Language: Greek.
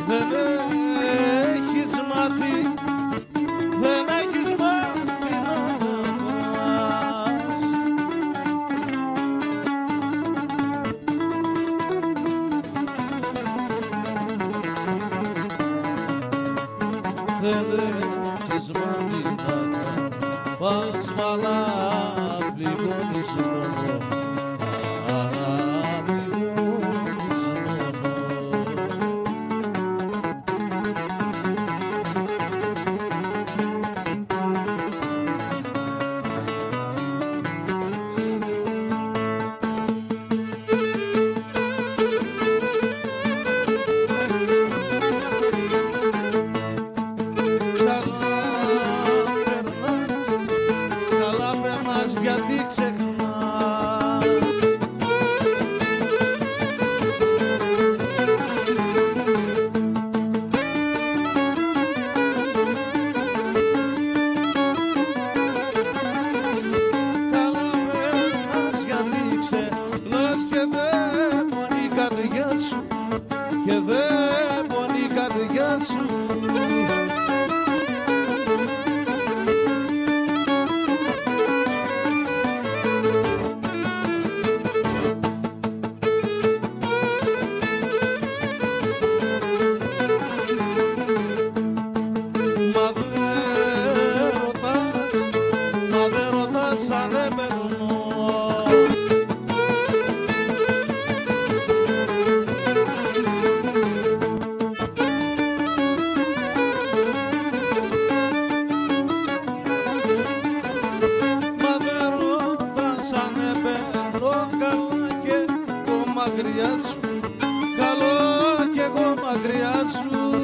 δεν έχεις μάθει, δεν έχεις μάθει να αγαπάς. Δεν έχεις μάθει να αγαπάς, μαλά πληγώνεις μόνο. Γιατί ξεχνάς. Καλά περνάς γιατί ξεχνάς και δεν πονεί η καρδιά σου, και δεν πονεί η καρδιά σου. Σαν επερνώ. Μα δεν ρωτάς αν επερνώ, καλά κι εγώ μακριά σου, καλό κι εγώ μακριά σου.